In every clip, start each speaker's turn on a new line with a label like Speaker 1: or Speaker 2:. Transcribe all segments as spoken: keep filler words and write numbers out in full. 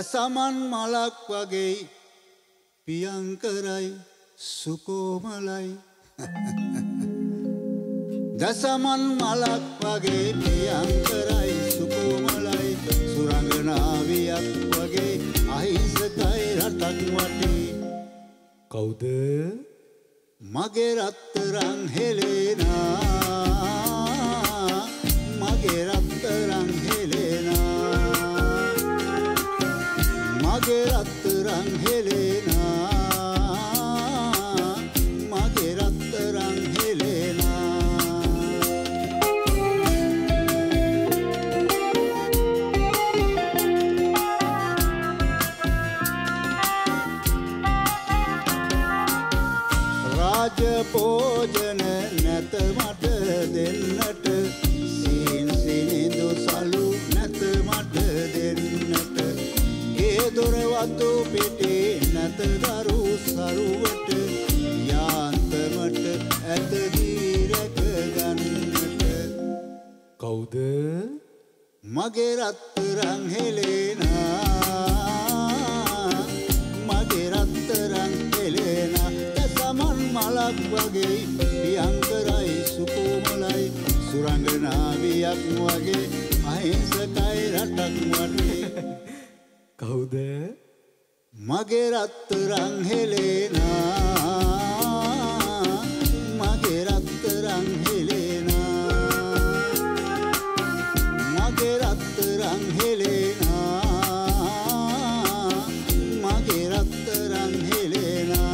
Speaker 1: දසමන් මලක් වගේ පියංකරයි සුකෝමලයි දසමන් මලක් වගේ පියංකරයි සුකෝමලයි සුරංගනාවියක් වගේ අහිංසකයි රටක් වටේ කවුද මගේ රත්තරන් හෙලෙනා මගේ රත්තරන් හෙලෙනා මගේ රත්තරන් හෙලෙනා මගේ රත්තරන් හෙලෙනා රාජ භෝජන නැත මට දෙන්නට සීන් සිනිඳු සලු නැත මට දෙන්නට ගේ දොර වතු පිටේ නැත දරු සරුවට යාන්තමට ඇත දීරක ගන්නට කවුද මගේ රත්තරන් හෙලෙනා මගේ රත්තරන් හෙලෙනා දසමන් මලක් වගේ පියංකරයි සුකෝමලයි සුරංගනාවියක් වගේ අහිංසකයි රටක් වටේ කවුද මගේ රත්තරන් හෙලෙනා මගේ රත්තරන් හෙලෙනා මගේ රත්තරන් හෙලෙනා මගේ රත්තරන් හෙලෙනා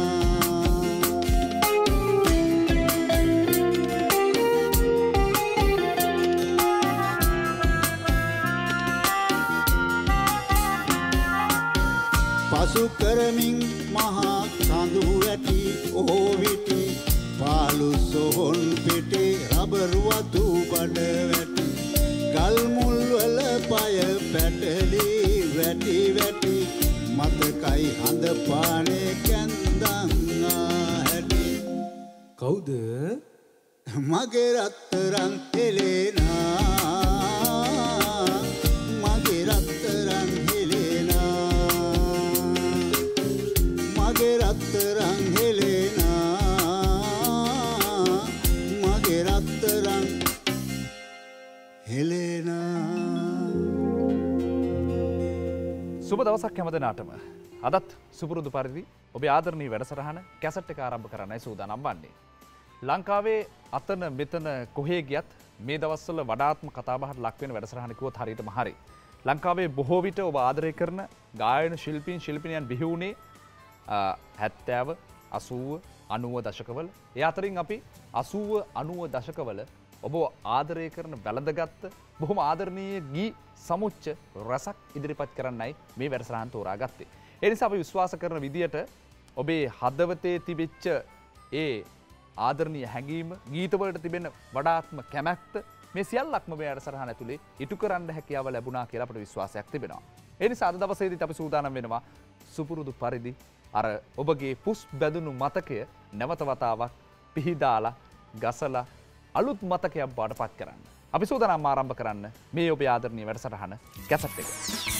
Speaker 1: පසු කරමින් මහා කඳු වැටි ඕවිටි පාලු සොහොන් පිටේ රබර් වතු බඩ වැටි ගල් මුල් වල පය පැටලි වැටි වැටි මතකයි හඳ පානේ කැන්දන් ආහැටි කවුද මගේ රත්තරන් හෙලෙනා මගේ රත්තරන් හෙලෙනා මගේ රත්තරන් හෙලෙනා මගේ රත්තරන් හෙලෙනා
Speaker 2: සුබ දවසක් හැම දිනාටම අදත් සුපුරුදු පරිදි ඔබේ ආදරණීය වැඩසටහන කැසට් එක ආරම්භ කරන්නයි සූදානම් වන්නේ. ලංකාවේ අතන මෙතන කොහේ ගියත් මේ දවස්වල වඩාත්ම කතාබහට ලක් වෙන වැඩසටහන කිව්වොත් හරියටම හරි. ලංකාවේ බොහෝ විට ඔබ ආදරය කරන ගායන ශිල්පීන් ශිල්පිනියන් බිහි වුණේ හැත්තෑව අසූව අනූව දශකවල. ඒ අතරින් අපි අසූව අනූව දශකවල ඔබ ආදරය කරන වැළඳගත් බොහොම ආදරණීය ගී සමුච්ච රසක් ඉදිරිපත් කරන්නයි මේ වැඩසටහන තෝරාගත්තේ. ඒ නිසා අපි විශ්වාස කරන විදියට ඔබේ හදවතේ තිබෙච්ච ඒ ආදරණීය හැඟීම ගීතවලට තිබෙන වඩාත්ම කැමැත්ත මේ සියල්ලක්ම මේ වැඩසටහන ඇතුලේ ඉටු කරන්න හැකියාව ලැබුණා කියලා අපට විශ්වාසයක් තිබෙනවා. ඒ නිසා අද දවසේදීත් අපි සූදානම් වෙනවා සුපුරුදු පරිදි අර ඔබගේ පුස් බැදුණු මතකය නැවත වතාවක් පිහිදාලා ගසලා අලුත් මතකයක් බවට පත් කරන්න. අපි සූදානම් ආරම්භ කරන්න මේ ඔබේ ආදරණීය වැඩසටහන කැසට් එක.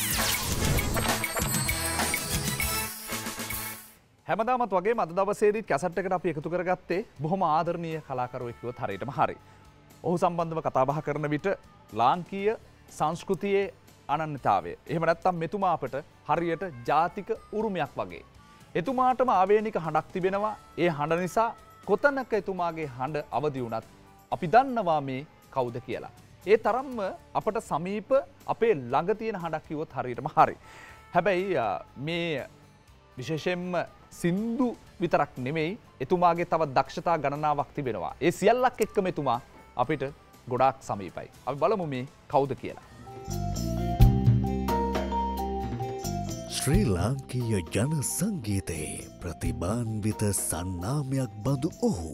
Speaker 2: හැමදාමත් වගේම අද දවසේදීත් කැසට් එකට අපි එකතු කරගත්තේ බොහොම ආදරණීය කලාකරුවෙක් කිව්වොත් හරියටම හරි. ඔහු සම්බන්ධව කතා බහ කරන විට ලාංකීය සංස්කෘතියේ අනන්‍යතාවය. එහෙම නැත්නම් මෙතුමා අපට හරියට ජාතික උරුමයක් වගේ. එතුමාටම ආවේනික හඬක් තිබෙනවා. ඒ හඬ නිසා කොතනක එතුමාගේ හඬ අවදි වුණත් අපි දන්නවා මේ කවුද කියලා. ඒ තරම්ම අපට සමීප අපේ ළඟ තියෙන හඬක් කිව්වොත් හරියටම හරි. හැබැයි මේ විශේෂයෙන්ම සින්දු විතරක් නෙමෙයි එතුමාගේ තව දක්ෂතා ගණනාවක් තිබෙනවා. ඒ සියල්ලක් එක්කම එතුමා අපිට ගොඩාක් සමීපයි. අපි බලමු මේ කවුද කියලා.
Speaker 3: ශ්‍රී ලාංකීය ජන සංගීතයේ ප්‍රතිභාන්විත සන්නාමයක් බඳු ඔහු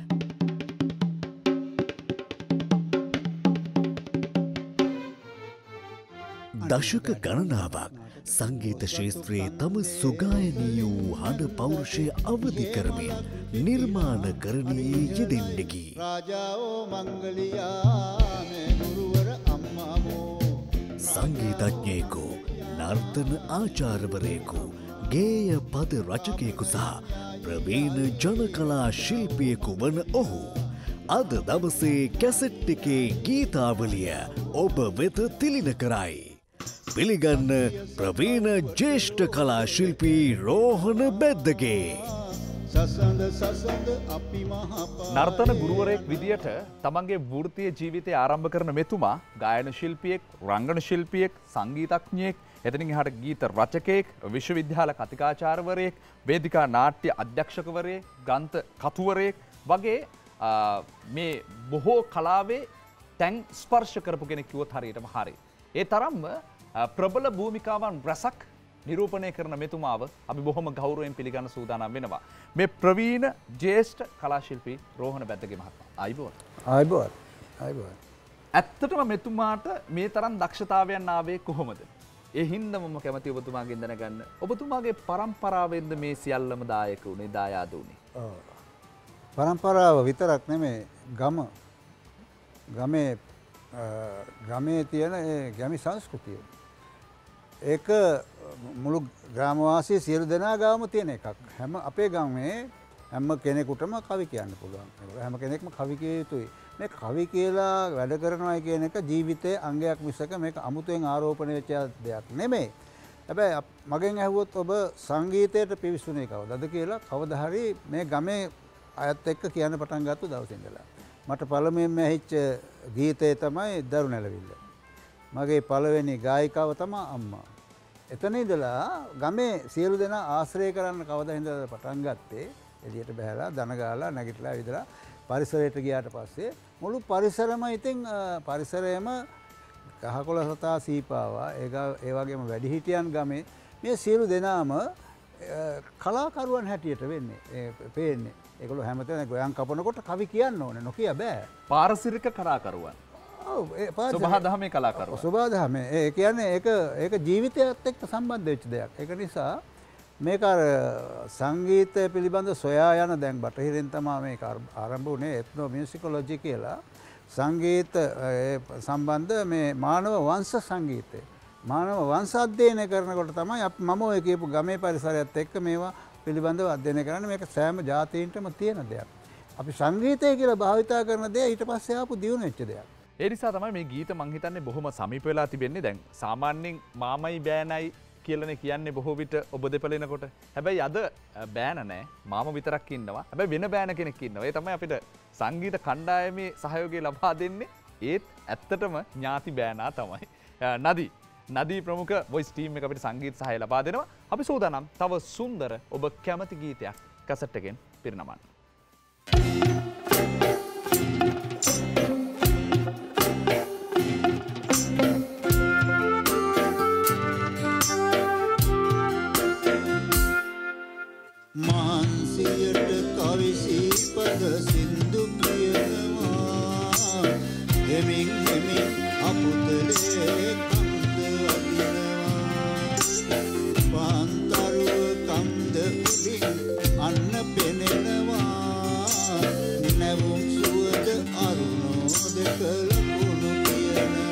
Speaker 3: දශක ගණනාවක් සංගීත ශේත්‍රයේ තම සුගායනී වූ හඬ පෞරුෂය අවදි කරමින් නිර්මාණකරණයේ යෙදෙන්නකි.
Speaker 1: රාජාවෝ මංගලියා මේ ගුරුවර අම්මාමෝ
Speaker 3: සංගීතඥයෙකු නර්තන ආචාර්යවරයෙකු, ගේය පද රචකයෙකු සහ ප්‍රවීණ ජනකලා ශිල්පියෙකු වන ඔහු අද දවසේ කැසට් එකේ ගීතාවලිය ඔබ වෙත තිලින කරයි. පිළිගන්න ප්‍රවීණ ජ්‍යෙෂ්ඨ කලා ශිල්පී රෝහණ බෙද්දගේ.
Speaker 1: සසඳ සසඳ අපි මහපා
Speaker 2: නර්තන ගුරුවරයෙක් විදියට තමන්ගේ වෘත්තීය ජීවිතය ආරම්භ කරන මෙතුමා ගායන ශිල්පියෙක්, රංගන ශිල්පියෙක්, සංගීතඥයෙක්, එතනින් එහාට ගීත රචකයෙක්, විශ්වවිද්‍යාල කතිකාචාර්යවරයෙක්, වේදිකා නාට්‍ය අධ්‍යක්ෂකවරයෙක්, ග්‍රන්ථ කතුවරයෙක් වගේ මේ බොහෝ කලාවේ තැන් ස්පර්ශ කරපු කෙනෙක් කිව්වොත් හරියටම හරි. ඒ තරම්ම ප්‍රබල භූමිකාවන් රැසක් නිරූපණය කරන මෙතුමාව අපි බොහොම ගෞරවයෙන් පිළිගන්න සූදානම් වෙනවා. මේ ප්‍රවීණ ජ්‍යෙෂ්ඨ කලා ශිල්පී රෝහණ බැද්දගේ මහත්මයා. ආයිබෝන්.
Speaker 4: ආයිබෝන්. ආයිබෝන්.
Speaker 2: ඇත්තටම මෙතුමාට මේ තරම් දක්ෂතාවයන් ආවේ කොහොමද? ඒ හින්දා මම කැමති ඔබතුමාගෙන් දැනගන්න. ඔබතුමාගේ පරම්පරාවෙන්ද මේ සියල්ලම දායක උනේ, දායාද උනේ?
Speaker 4: ඔව්. පරම්පරාව විතරක් නෙමෙයි, ගම ගමේ ගමේ තියෙන ඒ ගැමි සංස්කෘතිය. ඒක මුළු ග්‍රාමවාසී සියලු දෙනා ගාම තියෙන එකක්. හැම අපේ ගමේ හැම කෙනෙකුටම කවි කියන්න පුළුවන්. හැම කෙනෙක්ම කවි කිය යුතුයි. මේ කවි කියලා වැඩ කරනවා කියන එක ජීවිතයේ අංගයක් මිසක මේක අමුතුවෙන් ආරෝපණය වෙච්ච දෙයක් නෙමෙයි. හැබැයි මගෙන් ඇහුවොත් ඔබ සංගීතයට පිවිසුනේ කවදද කියලා කවදා හරි මේ ගමේ අයත් එක්ක කියන්න පටන් ගත්ත දවසේ ඉඳලා. මට පළමුවෙන්ම ඇහිච්ච ගීතය තමයි දරුණැලවිල්ල. මගේ පළවෙනි ගායිකාව තමයි අම්මා. එතන ඉඳලා ගමේ සියලු දෙනා ආශ්‍රය කරන්න කවදා හින්දාද පටන් ගත්තේ. එළියට බහැලා දන ගාලා නැගිටලා ඇවිදලා පරිසරයට ගියාට පස්සේ මුළු පරිසරම ඉතින් පරිසරයම කහකොළ සතා සීපාවා ඒ වගේම වැඩිහිටියන් ගමේ මේ සියලු දෙනාම කලාකරුවන් හැටියට වෙන්නේ පේන්නේ. ඒගොල්ලෝ හැමතැනම ගොයන් කපනකොට කවි කියන්න ඕනේ නොකිය බෑ.
Speaker 2: පාරිසරික කලාකරුවන්.
Speaker 4: ඔව් ඒ
Speaker 2: සබහාදහමේ කලාකරුවන්.
Speaker 4: සබහාදහමේ ඒ කියන්නේ ඒක ඒක ජීවිතයත් එක්ක සම්බන්ධ වෙච්ච දෙයක්. ඒක නිසා මේක අර සංගීතය පිළිබඳ සොයා යන දැන් බටහිරින් තමයි මේක ආරම්භ වුණේ එත්නෝ මියුසිකොලොජි කියලා. සංගීත සම්බන්ධ මේ මානව වංශ සංගීතය. මානව වංශ අධ්‍යයනය කරනකොට තමයි මම ඔය කියපු ගමේ පරිසරයත් එක්ක මේවා පිළිබඳව අධ්‍යයනය කරන්නේ. මේක සෑම ජාතීන්ටම තියෙන දෙයක්. අපි සංගීතය කියලා භාවිතා කරන දේ ඊට පස්සේ ආපු දියුණු වෙච්ච දෙයක්.
Speaker 2: ඒ නිසා තමයි මේ ගීත මං හිතන්නේ බොහොම සමීප වෙලා තිබෙන්නේ. දැන් සාමාන්‍යයෙන් මාමයි බෑනයි කියලානේ කියන්නේ බොහෝ විට ඔබ දෙපළෙනකොට. හැබැයි අද බෑන නැහැ. මාම විතරක් ඉන්නවා. හැබැයි වෙන බෑන කෙනෙක් ඉන්නවා. ඒ තමයි අපිට සංගීත කණ්ඩායමේ සහයෝගය ලබා දෙන්නේ. ඒත් ඇත්තටම ඥාති බෑනා තමයි. නදී නදී ප්‍රමුඛ වොයිස් ටීම් එක අපිට සංගීත සහාය ලබා දෙනවා. අපි සූදානම් තව සුන්දර ඔබ කැමති ගීතයක් කැසට් එකෙන් පිරිනමන්න.
Speaker 1: මාන්සියට කවිසි පද සින්දු කියනවා හෙමින් හෙමින් අපුතලේ කන්ද අදිනවා පාන්තරුව කන්ද උඩින් අන්න පෙනෙනවා නැවුම් සුවද අරුණෝ දෙක ලකුණු කියනවා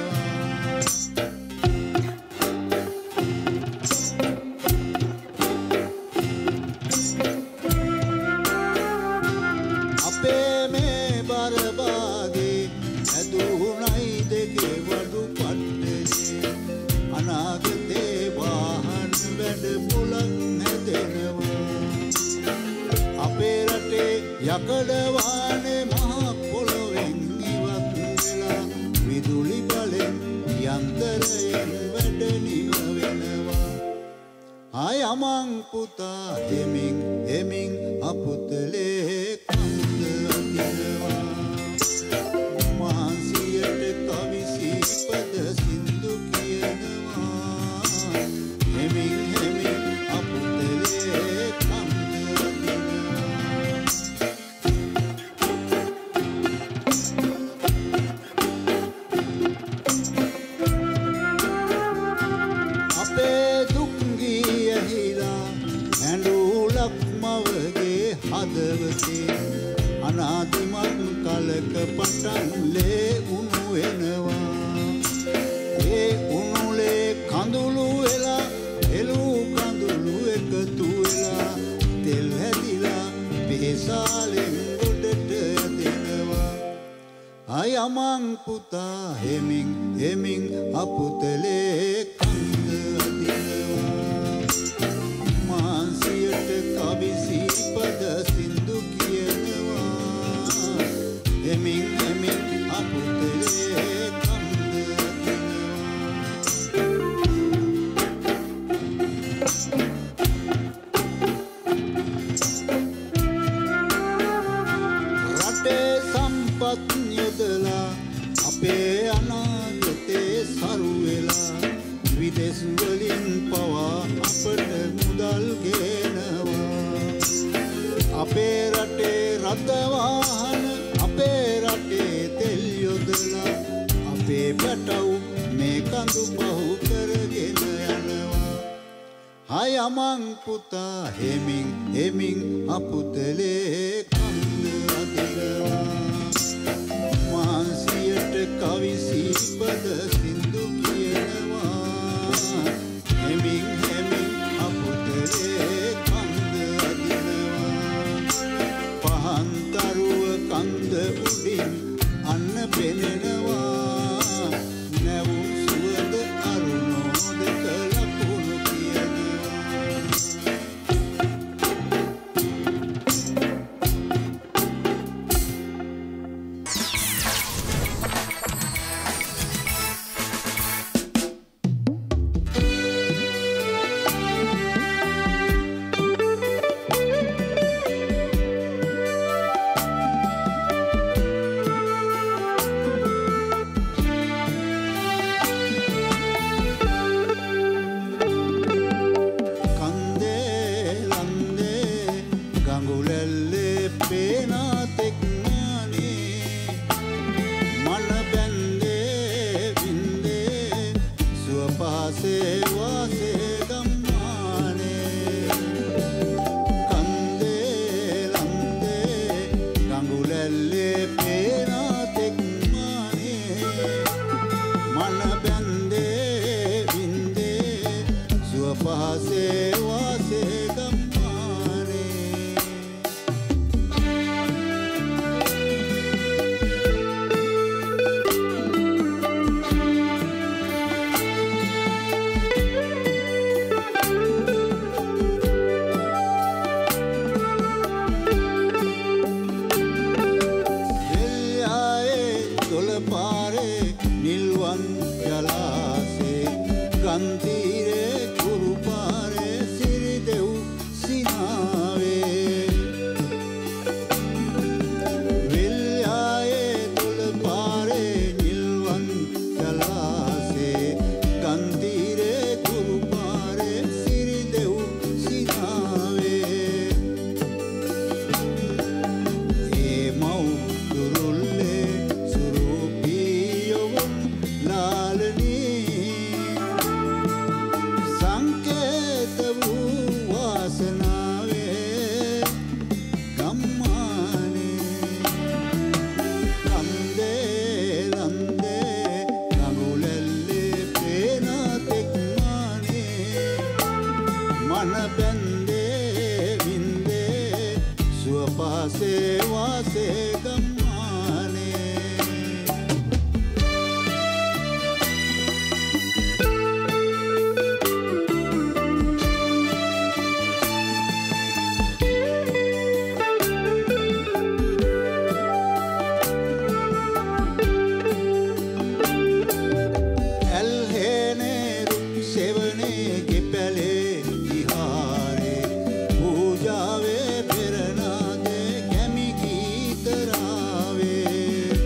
Speaker 1: යකඩවානේ මහ පොළොවෙන් ඉවත් වෙලා විදුලි බලෙන් යන්ත්‍රයෙන් වැඩ නිම වෙනවා ආය අමං පුතා හෙමින් හෙමින් අපුතලේ කන්ද අදිනවා මාන්සියට කවිසි පද සින්දු කියනවා හෙමින් හෙමින් අපුතලේ කන්ද අනාදිමත් කලක පටන් ලේ උණු වෙනවා ඒ උණුලේ කඳුළු වෙලා කාලෙන් ගොඩට යදෙනවා අයමං පුතා හෙමින් හෙමින් අපුතලේ කන්ද අදිනවා මාන්සියට කවි සීපද සින්දු කියනවා හෙමින් හෙමින් අපුතලේ කන්ද අදිනවා රටේ සම්පත් යොදලා අපේ අනාගතේ සරු වෙලා විදෙස් වලින් පවා අපට මුදල් ගේනවා අපේ රටේ රථ වාහන අපේ රටේ තෙල් යොදලා අපේ පැටව් මේ කඳු පහු කරගෙන යනවා හයමං පුතා හෙමින් හෙමින් අපුතලේ කන්ද අදිනවා මාන්සියට කවි සීපද සින්දු කියනවා හෙමින් හෙමින් අපුතලේ කන්ද අදිනවා පහන් තරුව කන්ද උඩින් අන්න පෙනෙනවා නැවුම් සුවඳ අරුණෝදක ලකුණු කියනවා පූජාවේ පෙරනාදේ කැමි ගීත රාවේ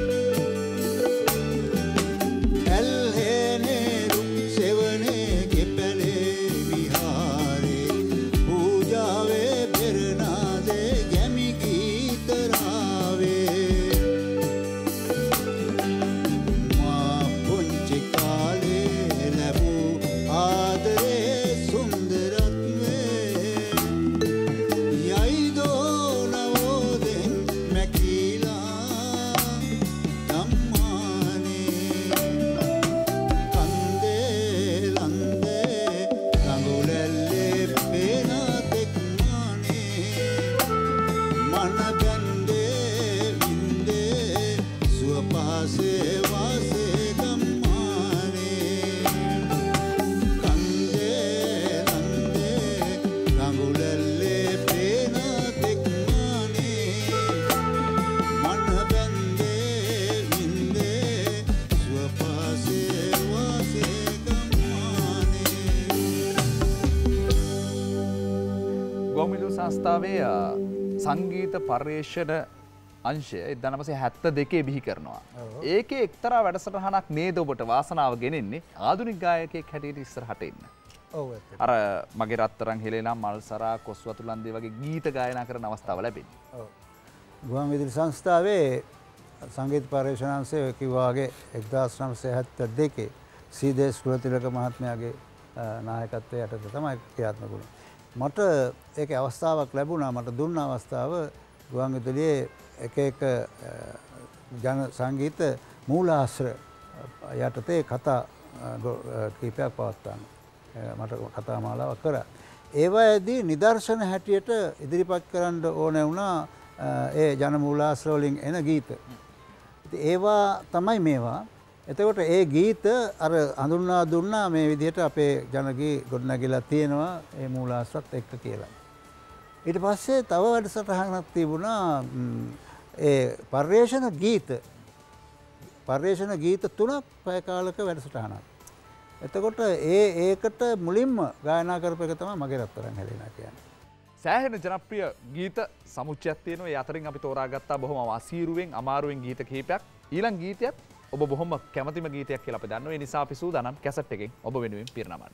Speaker 2: සංස්ථාවේ සංගීත පර්යේෂණ අංශය එක්දා නවසිය හැත්තෑ දෙකේ බිහි කරනවා. ඒකේ එක්තරා වැඩසටහනක් නේද ඔබට වාසනාව ගෙනෙන්නේ ආධුනික ගායකයෙක් හැටියට ඉස්සරහට එන්න.
Speaker 4: ඔව්
Speaker 2: අර මගේ රත්තරන් හෙලෙනා මල්සරා කොස්වතුලන්දේ වගේ ගීත ගායනා කරන අවස්ථාව ලැබෙන්නේ.
Speaker 4: ඔව්. ගුවන් විදුලි සංස්ථාවේ සංගීත පර්යේෂණ අංශය කිව්වාගේ එක්දාස් නවසිය හැත්තෑ දෙකේ සීදේශ් කුලතිලක මහත්මයාගේ නායකත්වයේ යටතේ තමයි ක්‍රියාත්මක වුණේ. මට ඒකේ අවස්ථාවක් ලැබුණා. මට දුන්න අවස්ථාව ගුවන් විදුලියේ එක එක ජන සංගීත මූලාශ්‍ර යටතේ කතා කීපයක් පවත්වන්න. මට කතා මාලාවක් කරා. ඒවායේදී නිදර්ශන හැටියට ඉදිරිපත් කරන්න ඕන වුණා ඒ ජන මූලාශ්‍ර වලින් එන ගීත. ඉතින් ඒවා තමයි මේවා. එතකොට ඒ ගීත අර හඳුන්වා දුන්නා මේ විදිහට අපේ ජනගී ගොඩනැගිලා තියෙනවා ඒ මූලාශ්‍රත් එක්ක කියලා. ඊට පස්සේ තව වැඩසටහනක් තිබුණා ඒ පර්යේෂණ ගීත පර්යේෂණ ගීත තුනක් පැය කාලක වැඩසටහනක්. එතකොට ඒ ඒකට මුලින්ම ගායනා කරපු එක තමයි මගේ රත්තරන් හැලෙනා කියන්නේ.
Speaker 2: සෑහෙන ජනප්‍රිය ගීත සමුච්චයක් තියෙනවා. ඒ අතරින් අපි තෝරාගත්තා බොහොම අසීරුවෙන් අමාරුවෙන් ගීත කිහිපයක්. ඊළඟ ගීතයත් ඔබ බොහොම කැමතිම ගීතයක් කියලා අපි දන්නවා. ඒ නිසා අපි සූදානම් කැසට් එකෙන් ඔබ වෙනුවෙන් පිරිනමන්න.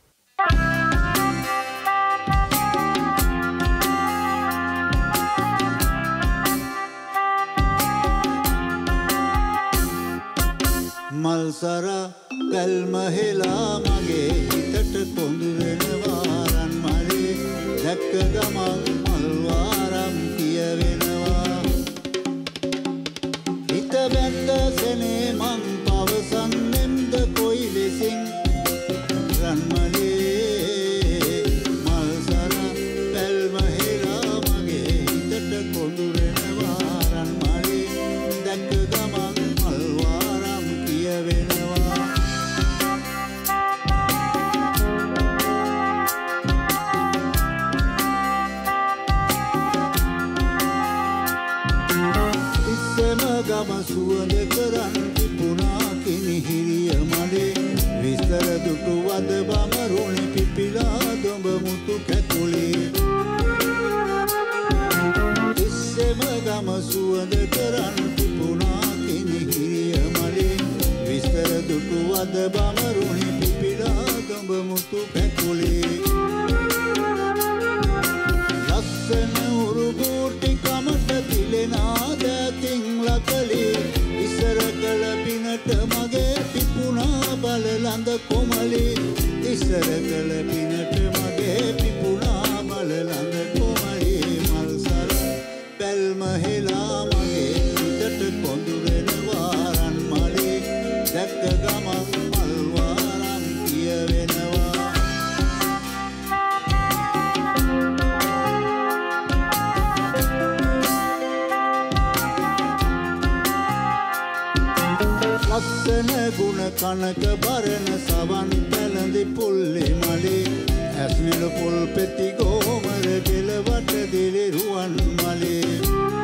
Speaker 1: මල්සරා පැල්මහෙලා මගේ හිතට කොඳුරෙනවා රන් මලේ දැක්ක ගමන් මල්වාරම් කියවෙනවා හිත බැඳ සෙනේ මං පවසන්නෙම්ද කොයි ලෙසින් රන් මලේ මල්සරා පැල්මහෙලා මගේ හිතට කොඳුරෙනවා රන් මලේ දැක්ක ගමන් මල්වාරම් කියවෙනවා ඉස්සෙම ගම සුවඳ කරන් තිබුණා කිනිහිරිය මඩේ විස්තර දුටු වද බමරුණි පිපිලා දොඹ මුතු කැකුලේ ඉස්සෙම ගම සුවඳ කරන් තිබුණා කිනිහිරිය මඩේ විස්තර දුටු වද බමරුණි පිපිලා දොඹ මුතු කැකුලේ ලස්සන උරුබූටි කමට තිලෙනා දැතින් ලකලේ ඉස්සර කළ පිනට මගේ පිපුණා බලලඳ කොමලේ ඉස්සර කළ පිනට මගේ පිපුණා බලලඳ කොමලේ මල්සර පැල්මහෙලා මගේ හිතට කොඳුරෙනවා රන් මලේ දැක්ක ගමන් මල්වාරම් කියවෙනවා ලස්සන ගුණ කනක බරණ සවන් පැළඳි පුල්ලේ මලේ ඇස්නෙල පුල් පෙති ගෝමර කෙලවට දිලි රුවන් මලේ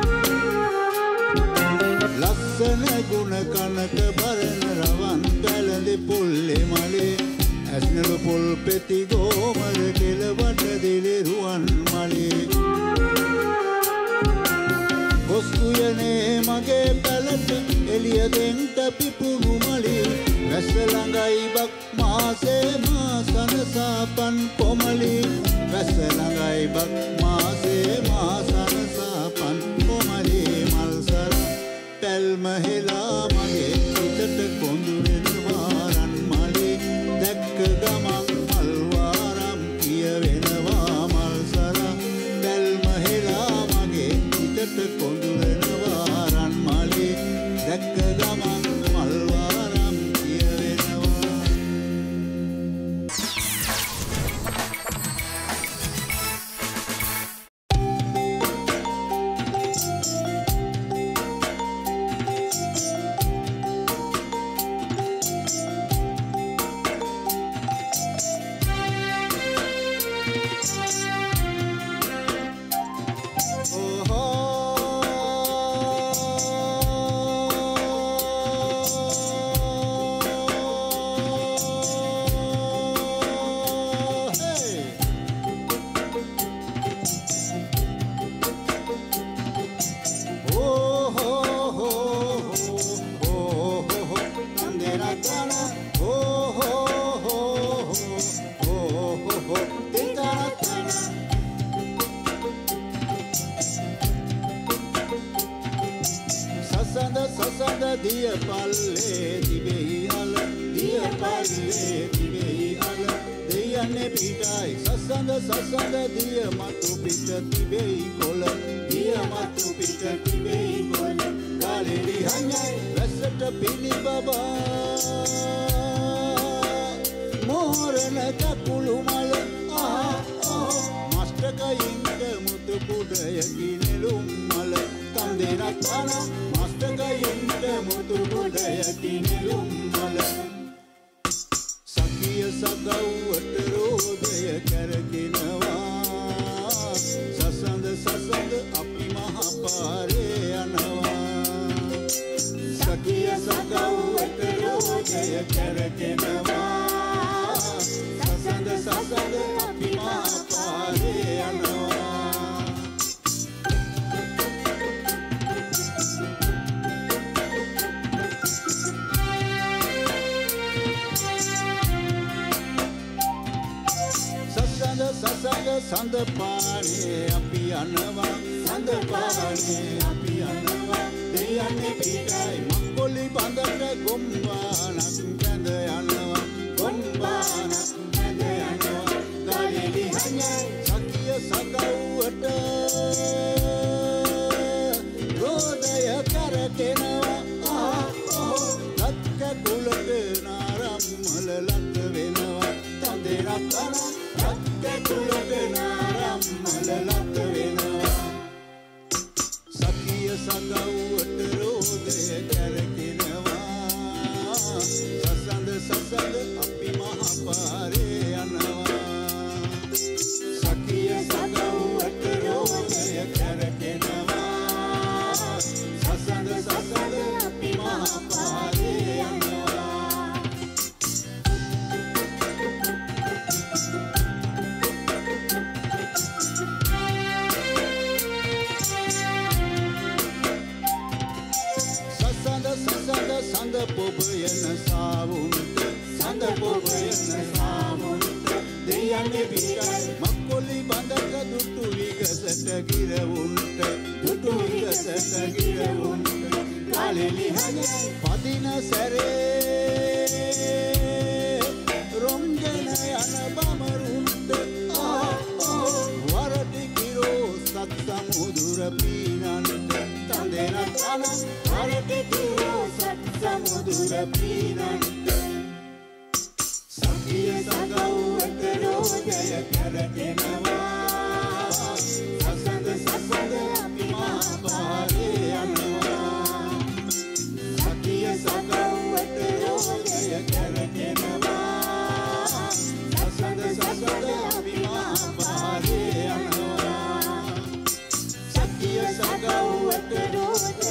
Speaker 1: ලස්සන ගුණ කනක බරණ රවන් පැළඳි පුල්ලේ මලේ ඇස්නෙල පුල් පෙති ගෝමර කෙලවට දිලි රුවන් මලේ ගොස්කුයනේ මගේ පැලට එළිය දෙන්ට පිපුණු මලි වැස්ස ළඟයි බක් මාසේ මාසන සාපන් කොමලි වැස්ස ළඟයි බක් මාසේ මාසන සාපන් කොමලි මල්සර පැල්මහෙලා මගේ හිතට කොඳුරෙනවා රන් මලි දැක්ක ගමන් මල්වාරම් කියවෙනවා මල්සර පැල්මහෙලා මගේ හිතට කොඳුරෙනවා රන් මලි දැක්ක ගමන් මල්වාරම් කියවෙනවා දිය පල්ලේ තිබෙයි අල දිය පල්ලේ තිබෙයි අල දෙයන්නේ පිටයි සසඳ සසඳ දිය මතු පිට තිබෙයි කොළ දිය මතු පිට තිබෙයි කොළ ගාලෙලි හඤ්ඤයි වැස්සට පිළිබබා මෝරණ කකුළු මල ආ මස්තකයින්ද මුතු කුඩයකි නෙළුම් මල තම් දෙනක් තන මස්තකයින්ද මුතු කුඩයකි නෙළුම් මල සකිය සගව්වට රෝදය කරකිනවා සසඳ සසඳ අපි මහපාරේ යනවා සකිය සගව්වට රෝදය කරකිනවා සසඳ සසඳ අපි මහපාරේ යනවා සසඳ සඳ පානේ අපි යනවා සඳ පානේ අපි යනවා දෙයන්නේ පිටයි මක්කොලි බඳට ගොම්බානක් කැඳ යනවා ගොම්බානක් කැඳ යනවා ගාලෙලි හඤ්ඤයි සකිය සගව්වට රෝදය කරකෙනවා ආ ඕ ලක්ක කුලක නාරම්මල ලත් වෙනවා තන්දේරක් තන සකිය සගව්වට රෝදය කරකිනවා සසඳ සසඳ අපි මහපාරේ යනවා සකිය සගව්වට රෝදය කරකිනවා සසඳ සසඳ අපි මහපාරේ යනවා සඳ පොබයන සාවුන්ට සඳ පොබයන සාවුන්ට දෙයන්නේ පිටයි මක්කොලි බඳක දුටු විගසට ගිරවුන්ට දුටු විගසට ගිරවුන්ට ගාලෙලි හඤ්ඤයි පදින සැරේ රොංගෙන යන බමරුන්ට ආ ඕ වරටි කිරෝ සත් සමුදුර පීනන්ට තන්දෙනක් තන වරටි කිරෝ සමුදුර පීනන්ට සකිය සගව්වට රෝදය කරකිනවා සසඳ සසඳ අපි මහපාරේ යනවා සකිය සගව්වට රෝදය කරකිනවා සසඳ සසඳ අපි මහපාරේ යනවා සකිය සගව්වට රෝදය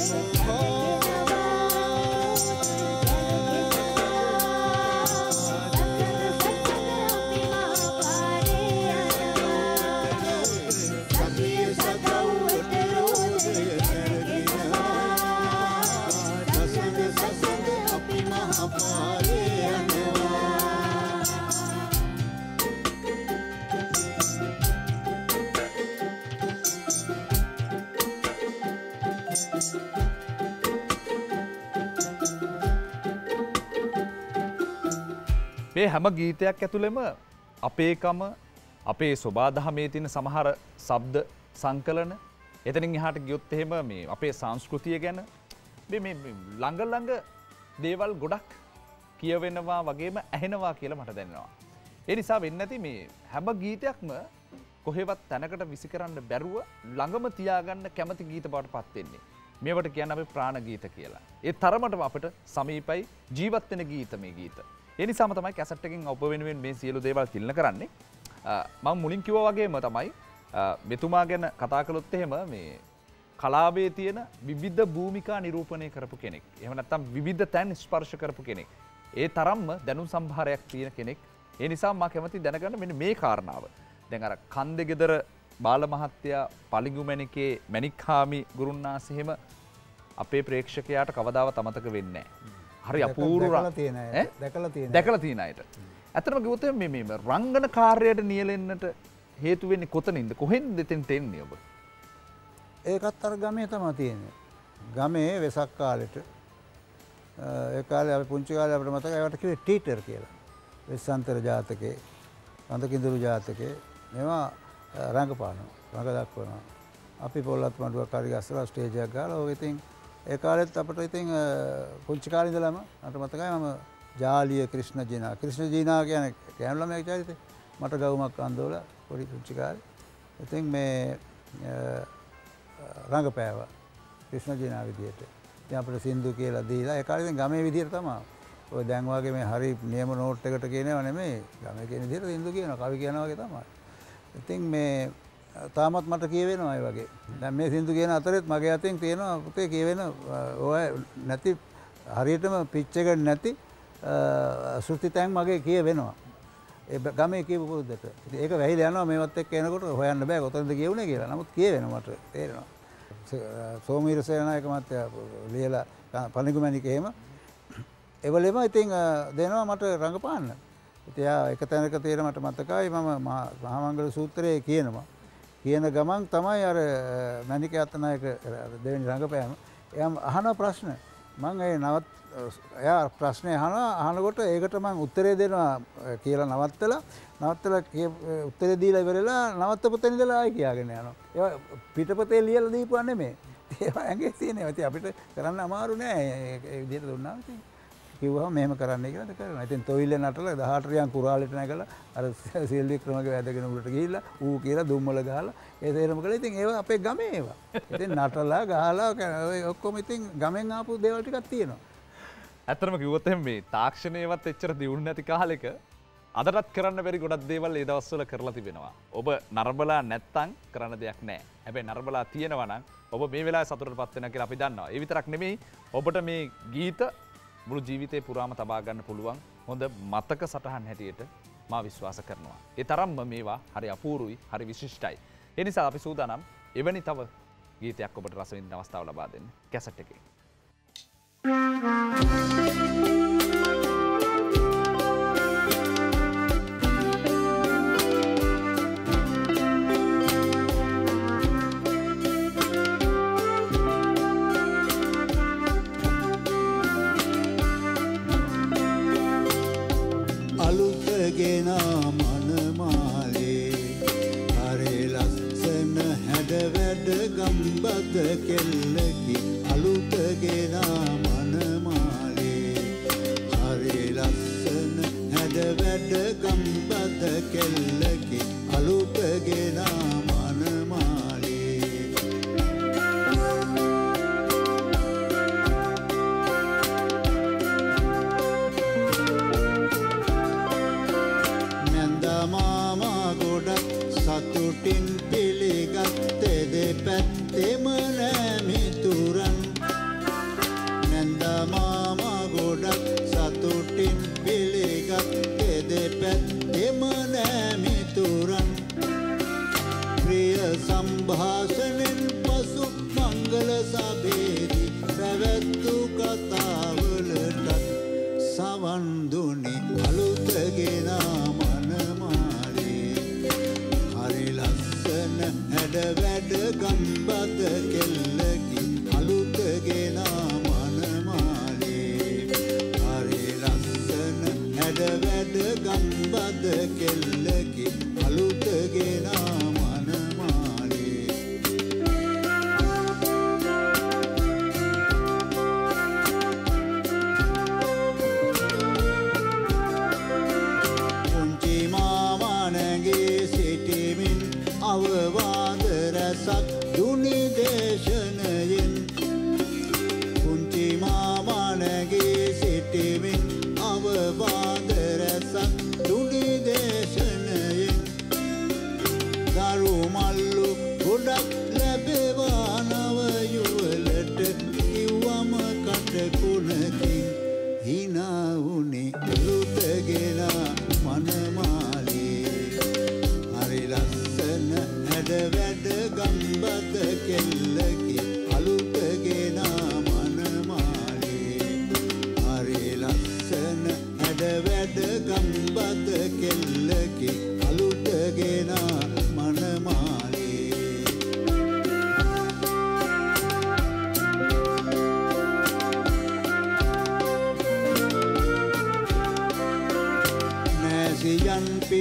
Speaker 2: මේ හැම ගීතයක් ඇතුළෙම අපේකම අපේ සොබාදහමේ තියෙන සමහර ශබ්ද සංකලන එතනින් එහාට ගියොත් එහෙම මේ අපේ සංස්කෘතිය ගැන මේ මේ ළඟ ළඟ දේවල් ගොඩක් කියවෙනවා වගේම ඇහෙනවා කියලා මට දැනෙනවා. ඒ නිසා වෙන්නේ නැති මේ හැම ගීතයක්ම කොහෙවත් තැනකට විසි කරන්න බැරුව ළඟම තියාගන්න කැමති ගීත බවට පත් වෙන්නේ. මේවට කියන්නේ අපි ප්‍රාණ ගීත කියලා. ඒ තරමටම අපිට සමීපයි ජීවත් වෙන ගීත මේ ගීත. ඒ නිසාම තමයි කැසට් එකෙන් ඔබ වෙනුවෙන් මේ සියලු දේවල් තිලන කරන්නේ. මම මුලින් කිව්වා වගේම තමයි මෙතුමා ගැන කතා කළොත් එහෙම මේ කලාවේ තියෙන විවිධ භූමිකා නිරූපණය කරපු කෙනෙක්. එහෙම නැත්නම් විවිධ තැන් ස්පර්ශ කරපු කෙනෙක්. ඒ තරම්ම දැනුම් සම්භාරයක් තියෙන කෙනෙක්. ඒ නිසා මම කැමති දැනගන්න මෙන්න මේ කාරණාව. දැන් අර කන්දේ ගෙදර බාල මහත්තයා පලිඟු මැණිකේ මැණික්හාමි ගුරුන්නාස එහෙම අපේ ප්‍රේක්ෂකයාට කවදාවත් අමතක වෙන්නේ නැහැ. හරි අපූර්ව
Speaker 4: දැකලා තියෙන අය දැකලා තියෙන
Speaker 2: දැකලා තියෙන අයට. ඇත්තටම කිව්වොත් මේ මේ රංගන කාර්යයට නියැලෙන්නට හේතු වෙන්නේ කොතනින්ද? කොහෙන්ද එතෙන්ට එන්නේ ඔබ?
Speaker 4: ඒකත් අර ගමේ තමයි තියෙන්නේ. ගමේ වෙසක් කාලෙට ඒ කාලේ අපි පුංචි කාලේ අපිට මතකයි ඒවට කිව්වේ ටීටර් කියලා. වෙස්සන්තර ජාතකේ, අන්තකිඳුරු ජාතකේ මේවා රංගපානවා, රංග දක්වනවා. අපි පොල්ලත් මඩුවක් හරි ගස්සලා ස්ටේජ් එකක් ගාලා ඔය ඉතින් ඒ කාලෙත් අපිට ඉතින් පුංචි කාලේ ඉඳලම මට මතකයි මම ජාලිය ක්‍රිෂ්ණ ජීනා ක්‍රිෂ්ණ ජීනා කියන්නේ කෑම ළමයෙක් චරිතේ මට ගවුමක් අඳවලා පොඩි පුංචි කාලේ ඉතින් මේ රංගපෑවා ක්‍රිෂ්ණ ජීනා විදියට. ඉතින් අපිට සින්දු කියලා දීලා ඒ කාලේ ඉතින් ගමේ විදියට තමයි. ඔය දැන් වගේ මේ හරි නියම නෝට් එකට කියනව නෙමෙයි. ගමේ කියන විදියට සින්දු කියනවා, කවි කියනවා වගේ තමයි. ඉතින් මේ තාමත් මට කියවෙනවා ඒ වගේ. දැන් මේ සින්දු කියන අතරෙත් මගේ අතින් තියෙනවා පුතේ කියවෙන ඔය නැති හරියටම පිච් එක නැති ශ්‍රුති තැන් මගේ කියවෙනවා. ඒ ගමේ කියපු පුරුද්දට. ඉතින් ඒක වැහිලා යනවා මේවත් එක්ක එනකොට හොයන්න බෑ කොතනද කියුනේ කියලා. නමුත් කියවෙනවා මට තේරෙනවා. සෝමීර සේනායක මහත්තයා ලියලා පණිගුමැණික එහෙම එවලෙම ඉතින් දෙනවා මට රංගපාන්න. ඉතින් යා එක තැනක තියෙන මට මතකයි මම මහා මංගල සූත්‍රයේ කියනවා. කියන ගමන් තමයි අර මැණික අත්තනායක දෙවෙනි රංගපෑම. එයා අහන ප්‍රශ්න මම ඒ නවත් එයා ප්‍රශ්නේ අහනවා අහනකොට ඒකට මම උත්තරේ දෙනවා කියලා නවත්තලා නවත්තලා උත්තරේ දීලා ඉවරලා නවත්තපොතේ ඉඳලා ආයි කියාගෙන යනවා. ඒවා පිටපතේ ලියලා දීපුවා නෙමෙයි. ඒවා ඇඟේ තියෙනවා. ඉතින් අපිට කරන්න අමාරු නෑ ඒ විදිහට දුන්නා. ඉතින් කිව්වහම මෙහෙම කරන්නයි කියලාද කරනවා. ඉතින් තොইলේ නටලා දහඅට රියන් කුරාලෙට නැගලා අර සීල් වික්‍රමගේ වැදගෙන උඩට ගිහිල්ලා ඌ කියලා දුම්වල ගහලා ඒ තේරම කළා. ඉතින් ඒවා අපේ ගමේ ඒවා. ඉතින් නටලා ගහලා ඔය ඔක්කොම ඉතින් ගමෙන් ආපු දේවල් ටිකක් තියෙනවා.
Speaker 2: ඇත්තටම කිව්වොත් එහෙනම් මේ තාක්ෂණයවත් එච්චර දියුණු නැති කාලෙක අදටත් කරන්න බැරි ගොඩක් දේවල් ඒ දවස්වල කරලා තිබෙනවා. ඔබ නරඹලා නැත්තම් කරන්න දෙයක් නැහැ. හැබැයි නරඹලා තියෙනවා නම් ඔබ මේ වෙලාවේ සතුටටපත් වෙනවා කියලා අපි දන්නවා. ඒ විතරක් නෙමෙයි ඔබට මේ ගීත මුළු ජීවිතේ පුරාම තබා ගන්න පුළුවන් හොඳ මතක සටහන් හැටියට මා විශ්වාස කරනවා. ඒ තරම්ම මේවා හරි අපූරුයි, හරි විශිෂ්ටයි. ඒ නිසා අපි සූදානම් එවැනි තව ගීතයක් ඔබට රස විඳින අවස්ථාව ලබා දෙන්න කැසට් එකේ.
Speaker 1: අලුතගෙන මනමාලේ හරි ලස්සන හැඩ වැඩ ගම්බද කෙල්ලකි අලුතගෙන මනමාලේ හරි ලස්සන හැඩ වැඩ ගම්බද කෙල්ලකි අලුතගෙන මනමාලේ මාමා ගොඩක් සතුටින් පිළිගත්තේ දෙපැත්තෙම නෑමි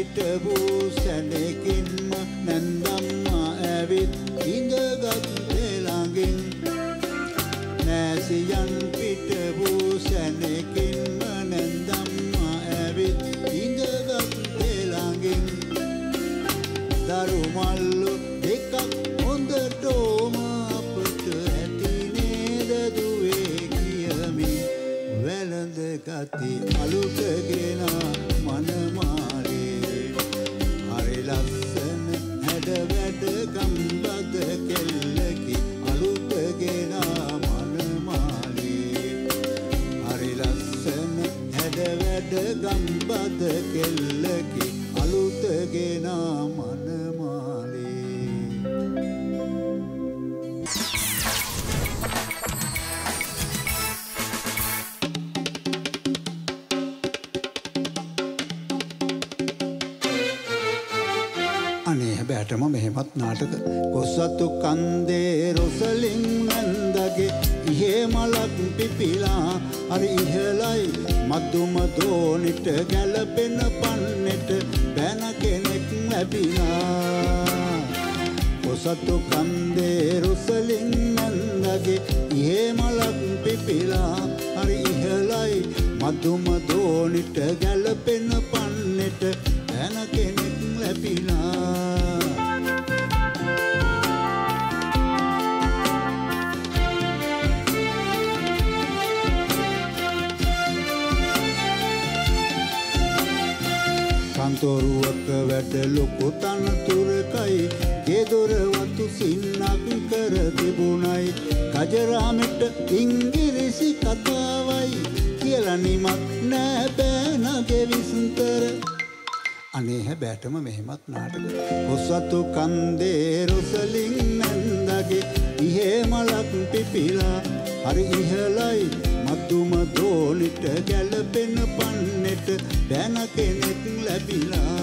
Speaker 1: පිට වූ සැනකින්ම නැන්දම්මා ඇවිත් ඉඳගත් ළඟින් නෑසියන් පිට වූ සැනකින්ම නැන්දම්මා ඇවිත් ඉඳගත් ළඟින් දරු මල්ලු දෙකක් හොඳටම අපට ඇති නේද දුවේ කියමින් වැළඳ ගති අලුතගෙන මනමාලේ හරි ලස්සන හැඩ වැඩ ගම්බද කෙල්ලකි අලුතගෙන මනමාලේ හරි ලස්සන හැඩ වැඩ ගම්බද කෙල්ලකි අලුතගෙන මනමාලේ අනේ හැබැටම මෙහෙමත් නාටක කොස්සතු කන්දේ රොසලින් නන්දගේ ඉහේ මලක් පිපිලා හරි ඉහළයි මදුම දෝනිට ගැලපෙන පන්නෙට බැන කෙනෙක් ලැබිලා කොස්සතු කන්දේ රොසලින් නන්දගේ ඉහේ මලක් පිපිලා හරි ඉහළයි මදුම දෝනිට ගැලපෙන පන්නෙට බැන කෙනෙක් ලැබිලා කන්තෝරුවක වැඩ ලොකු තනතුරකයි ගෙදොර වතු සින්නක් කර තිබුණයි ගජරාමෙට ඉංගිරිසි කතාවයි කියලා නිමක් නෑ බෑනගේ විස්තර අනේ හැබැටම මෙහෙමත් නාටක ඔසතු කන්දේ රොසලින් නැන්දගේ ඉහේ මලක් පිපිලා හරි ඉහළයි මතුම දෝලිට ගැලපෙන පන්නෙට බැන කෙනෙක් ලැබිලා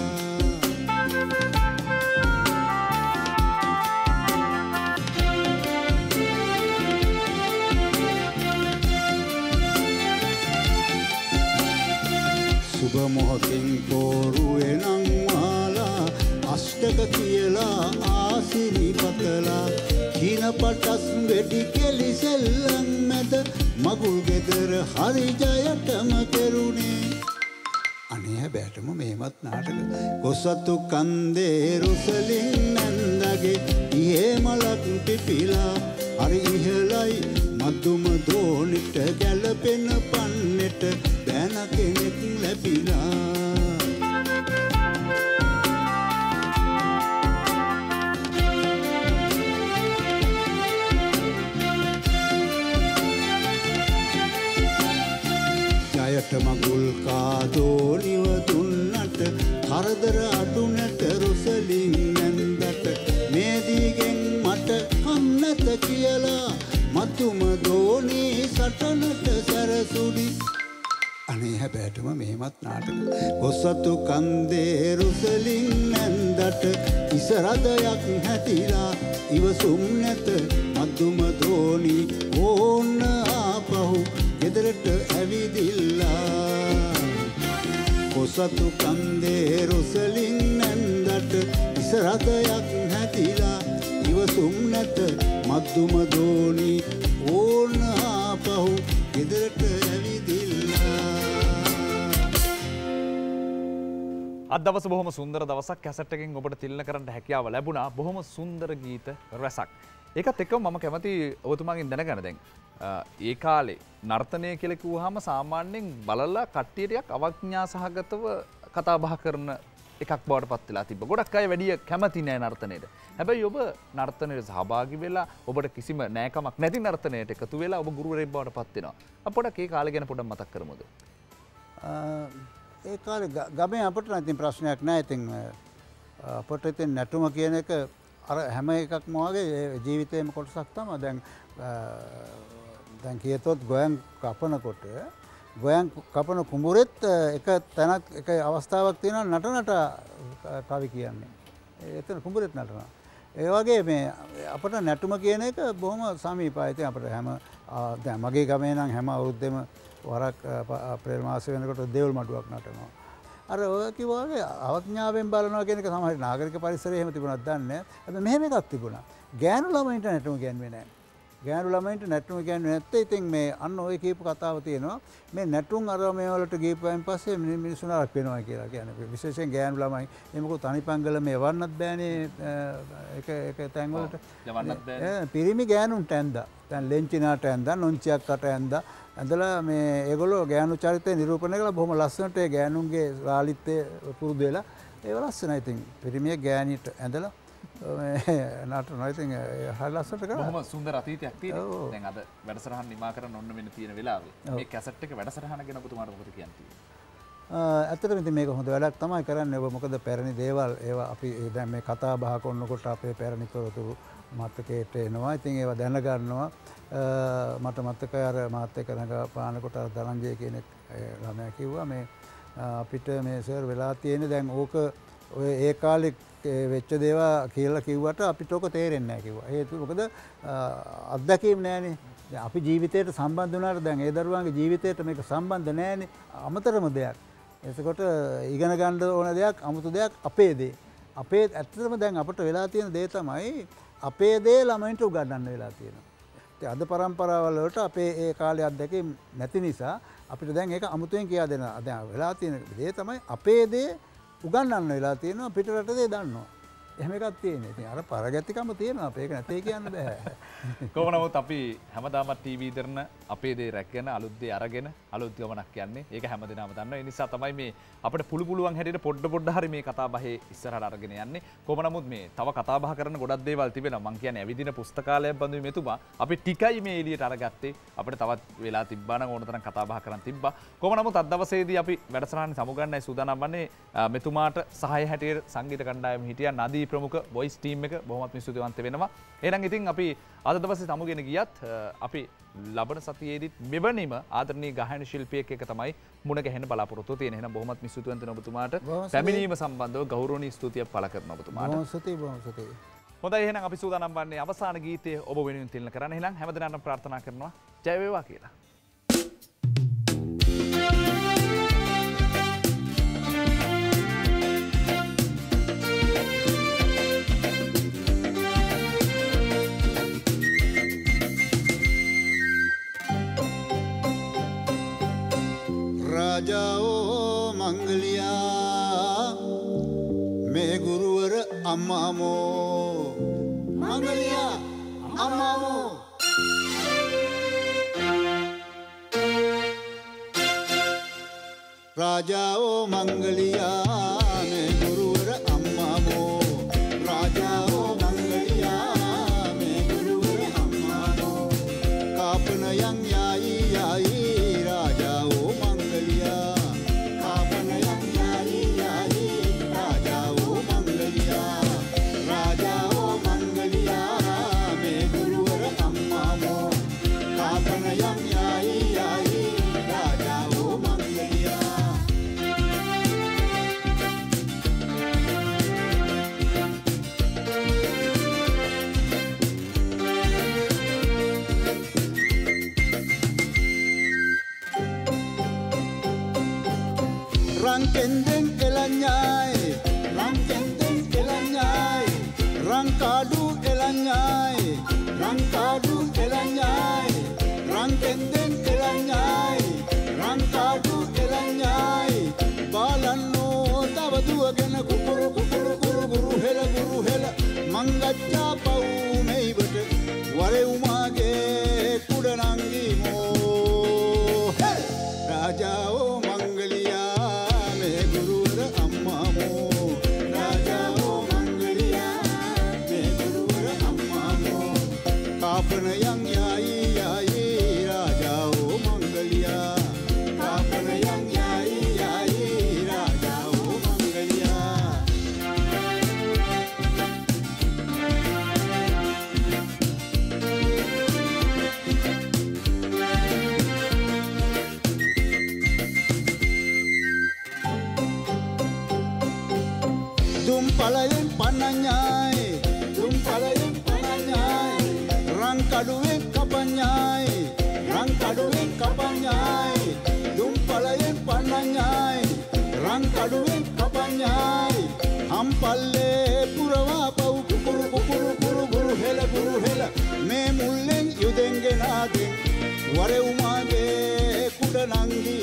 Speaker 1: සුබ මොහොතින් පෝරුවේ නං මාලා අෂ්ටක කියලා ආසිරි පතලා කින පටස් වෙඩි කෙලි සෙල්ලම් මැද මගුල් ගෙදර හරි ජයටම කෙරුණේ අනේ හැබැටම මෙහෙමත් නාටක කොසතු කන්දේ රොසලින් නැන්දගේ ඉහේ මලක් පිපිලා හරි ඉහළයි මදුම දෝලිට ගැලපෙන පන්නෙට බැන කෙනෙක් ලැබිලා ජයට මගුල් කාදෝනිව දුන්නට කරදර අඩුනට රොසලින් නැන්දට මේදීගෙන් මට කන්නත කියලා මතුම දෝනී සටනට සැරසුඩි අනේ හැබැටම මෙහෙමත් නාටක කොස්සතු කන්දේ රොසලින් නැන්දට ඉසරදයක් හැටිලා ඉවසුම් නැත මතුම දෝනී ඕන්න ආපහු ගෙදරට ඇවිදිල්ලා කොසතු කන්දේ රොසලින් නැන්දට ඉසරදයක් හැටිලා ඉවසුම් නැත මද්දුම දෝනී ඕන ආපහු ගෙදරට ඇවිදිල්ලා
Speaker 2: අද දවස බොහොම සුන්දර දවසක් කැසට් එකෙන් ඔබට තිලන කරන්න හැකියාව ලැබුණා බොහොම සුන්දර ගීත රසක් ඒකත් එක්කම මම කැමති ඔබතුමාගෙන් දැනගන්න දැන් ඒ කාලේ නර්තනය කියලා කිව්වහම සාමාන්‍යයෙන් බලලා කට්ටියට අවඥා සහගතව කතා බහ කරන එකක් බවට පත් වෙලා තිබ්බ. ගොඩක් අය වැඩි කැමති නෑ නර්තනයට. හැබැයි ඔබ නර්තනයට සහභාගී වෙලා ඔබට කිසිම නෑකමක් නැති නර්තනයට එකතු වෙලා ඔබ ගුරුවරයෙක් බවට පත් වෙනවා. අප පොඩක් ඒ කාලේ ගැන පොඩක් මතක් කරමුද?
Speaker 4: ඒ කාලේ ගමේ අපිට නම් ඉතින් ප්‍රශ්නයක් නෑ. ඉතින් අපිට ඉතින් නැටුම කියන එක අර හැම එකක්ම වගේ ජීවිතේම කොටසක් තමයි. දැන් දැන් කියතොත් ගෝයන් කපනකොට ගෝයන් කපන කුඹුරෙත් එක තැනක් එක අවස්ථාවක් තියෙනවා නටනට කවි කියන්නේ. එතන කුඹුරෙත් නටනවා. ඒ වගේ මේ අපිට නැටුම කියන එක බොහොම සමීපයි. ඉතින් අපිට හැම දැන් මගේ ගමේ නම් හැම අවුරුද්දෙම වරක් අප්‍රේල් මාසෙ වෙනකොට දේවල් මඩුවක් නටනවා. අර ඔය කිව්වා වගේ අවඥාවෙන් බලනවා කියන එක සමහර නාගරික පරිසරයේ එහෙම තිබුණාද දන්නේ නැහැ. හැබැයි මෙහෙම එකක් තිබුණා. ගෑනු ළමයින්ට නැටුම කියන්නේ නැහැ. ගෑනු ළමයින්ට නැටුම කියන්නේ නැත්තේ ඉතින් මේ අන්න ඔය කියපු කතාව තියෙනවා. මේ නැටුම් අර මේ වලට ගිහපුවාන් පස්සේ මිනිස්සු නරක වෙනවා කියලා කියන්නේ. විශේෂයෙන් ගෑනු ළමයි එහෙමකෝ තනිපංගල මේ වන්නත් බෑනේ එක එක තැන් වලට. යවන්නත් බෑනේ. පිරිමි ගෑනුන්ට ඇඳා. දැන් ලෙන්චිනාට ඇඳා, නොන්චියක්කට ඇඳා. ඇඳලා මේ ඒගොල්ලෝ ගෑනු චරිතය නිරූපණය කළා බොහොම ලස්සනට ඒ ගෑනුන්ගේ රාලිත්වය පුරුදු වෙලා ඒව ලස්සනයි. ඉතින් පිරිමිය ගෑණිට ඇඳලා නටනවා. ඉතින් හරි ලස්සනට කරා.
Speaker 2: බොහොම සුන්දර අතීතයක් තියෙනවා. දැන් අද වැඩසටහන නිමා කරන්න ඔන්න වෙන තියෙන වෙලාවේ මේ කැසට් එක වැඩසටහන ගැන ඔබතුමාට මොකද කියන්නේ?
Speaker 4: ඇත්තටම ඉතින් මේක හොඳ වැඩක් තමයි කරන්නේ. ඔබ මොකද පැරණි දේවල් ඒවා අපි දැන් මේ කතා බහ කරනකොට අපේ පැරණි තොරතුරු මතකයට එනවා. ඉතින් ඒවා දැනගන්නවා. මට මතකයි අර මාත් එක්ක රඟපානකොට අර දරංජය කියන ළමයා කිව්වා මේ අපිට මේ සර් වෙලා තියෙන්නේ දැන් ඕක ඔය ඒ කාලේ වෙච්ච දේවල් කියලා කිව්වට අපිට ඕක තේරෙන්නේ නැහැ කිව්වා. හේතුව මොකද අත්දැකීම් නැහැනේ. දැන් අපි ජීවිතයට සම්බන්ධ වුණාට දැන් ඒ දරුවන්ගේ ජීවිතයට මේක සම්බන්ධ නැහැනේ. අමතරම දෙයක්. එතකොට ඉගෙන ගන්න ඕන දෙයක් අමුතු දෙයක් අපේ දේ. අපේ ඇත්තටම දැන් අපිට වෙලා තියෙන දේ තමයි අපේ දේ ළමයින්ට උගන්වන්න වෙලා තියෙනවා. අද පරම්පරාවල වලට අපේ ඒ කාලේ අත්දැකීම් නැති නිසා අපිට දැන් ඒක අමුතුවෙන් කියා දෙනවා. දැන් වෙලා තියෙන දේ තමයි අපේ දේ උගන්වන්න වෙලා තියෙනවා පිට රට දේ දන්නවා. එහෙම එකක් තියෙනවා. ඉතින් අර පරගැතිකම තියෙනවා. අපේ ඒක නැtei කියන්න බෑ.
Speaker 2: කොහොම නමුත් අපි හැමදාම ටීවී දරන අපේ දේ රැකගෙන අලුත් දේ අරගෙන අලුත් ගමනක් යන්නේ. ඒක හැමදෙනාම දන්නවා. ඒ නිසා තමයි මේ අපිට පුළු පුළුවන් හැටියට පොඩ පොඩ හරි මේ කතා බහේ ඉස්සරහට අරගෙන යන්නේ. කොහොම නමුත් මේ තව කතා බහ කරන ගොඩක් දේවල් තිබෙනවා. මම කියන්නේ ඇවිදින පුස්තකාලයක් බඳු මෙතුමා අපි ටිකයි මේ එළියට අරගත්තේ. අපිට තවත් වෙලා තිබ්බා නම් ඕන තරම් කතා බහ කරන් තිබ්බා. කොහොම නමුත් අද දවසේදී අපි වැඩසටහන සමුගන්නයි සූදානම් වන්නේ. මෙතුමාට සහාය හැටියට සංගීත කණ්ඩායම හිටියා නදී ප්‍රමුඛ වොයිස් ටීම් එක බොහොමත් ස්තුතිවන්ත වෙනවා. එහෙනම් ඉතින් අපි අද දවසේ සමුගෙන ගියත් අපි ලබන සතියේදීත් මෙවැනිම ආදරණීය ගායන ශිල්පියෙක් එක තමයි මුණ ගැහෙන්න බලාපොරොත්තු වෙන්නේ. එහෙනම් බොහොමත් ස්තුතිවන්ත වෙනවා ඔබතුමාට. පැමිණීම සම්බන්ධව ගෞරවනීය ස්තුතියක් පළ කරනවා ඔබතුමාට.
Speaker 4: බොහොම ස්තුතියි බොහොම ස්තුතියි.
Speaker 2: හොඳයි එහෙනම් අපි සූදානම් වන්නේ අවසාන ගීතය ඔබ වෙනුවෙන් තිලන කරන්න. එහෙනම් හැමදෙනාටම ප්‍රාර්ථනා කරනවා ජය වේවා කියලා.
Speaker 1: राजाओ मंगलिया मैं गुरुवर अम्मामो मंगलिया अम्मामो राजाओ मंगलिया मैं गुरुवर अम्मामो राजाओ मंगलिया मैं गुरुवर अम्मामो कापन यंग याई याई राजाओ Rangkendeng elanyai, rangkendeng elanyai, rangkadu elanyai, rangkadu elanyai, rangkendeng elanyai, rangkadu elanyai, balanno tavadu agena kukuru kukuru kuru kuru hela kuru hela, mangacha pau meibate, ware umage kudanangi mo, rajao mangalia. कापन यंग याई याई राजाओ मंगलिया कापन यंग याई याई राजाओ मंगलिया तुम पलायन पन्नाई तुम पलायन Rangkaduwe kapanyai, rangkaduwe kapanyai, dumpalayen pananyai, rangkadu මම් පල්ලේ පුරවා පව් කුකුරු කුකුරු කුරු කුරු හෙල කුරු හෙල මේ මුල්ලෙන් යුදෙන් ගෙනාදෙන් වරෙව් මාගේ කුඩ නංගි